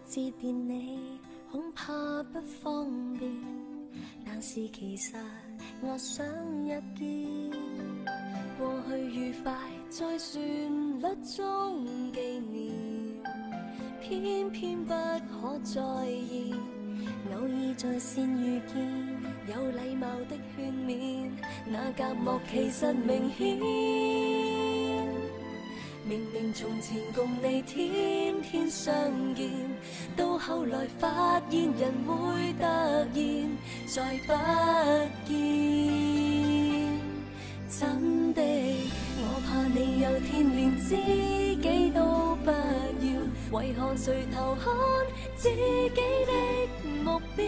致電你，恐怕不方便，但是其實我想一見。過去愉快在旋律中紀念，偏偏不可再現。偶爾在線遇見，有禮貌的勸勉，那隔膜其實明顯。明明從前共你天天相見，到後來發現人會突然再不見。真的，我怕你有天連自己都不要，為何垂頭看自己的目標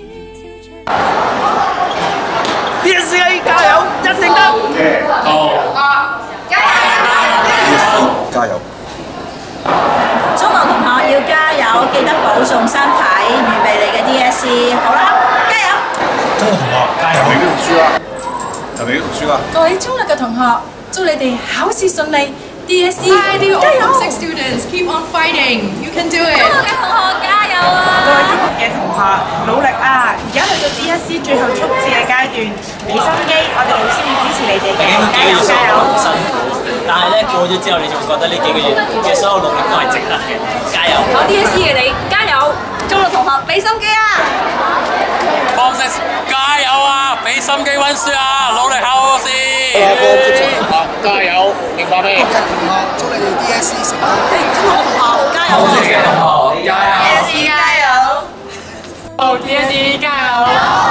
？DSE 加油，一定得！好，加油！加油！ 中學同學要加油，記得保重身體，預備你嘅 DSE。好啦，加油！ 中學同學加油！係咪要讀書啊？係咪要讀書啊？ 各位中六嘅同學，祝你哋考試順利 ，DSE 加油 ！6 students keep on fighting, you can do it！ 中六嘅同學加油啊！ 各位中學嘅同學努力啊！而家去到 DSE 最後衝刺嘅階段，俾心機，我哋老師會支持你哋嘅，加油加油！ 好辛苦，但係咧過咗之後，你就會覺得呢幾個月嘅所有努力都係值得嘅，加油！ 考 DSE 嘅你加油！ 中六同學俾心機啊！ 方式加油啊！俾心機溫書啊！努力考試！ 加油！明白未？ 同學，祝你哋 DSE 成功！ 中學同學加油！ 好嘅同學加油 DSE 加油！ 好 DSE 加油！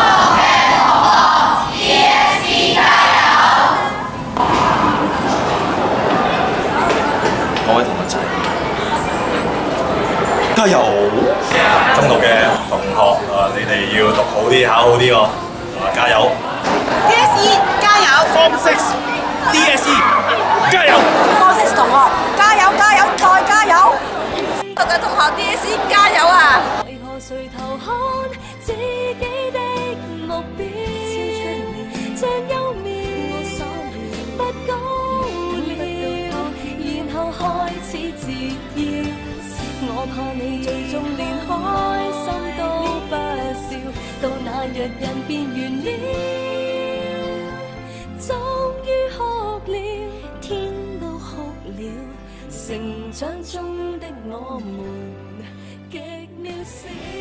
各位同學仔，加油！中六嘅同學你哋要讀好啲，考好啲喎，加油 DSE 加油 ！Form 6 DSE 加油 ！Form 6同學加油加油再加油！中六嘅同學 DSE 加油啊！ 為何垂頭看自己的目標？像幽冥，不講了，然後開始折腰。我怕你最終連開心都不笑，到那日人變完了，終於哭了，天都哭了，成長中的我們極渺小。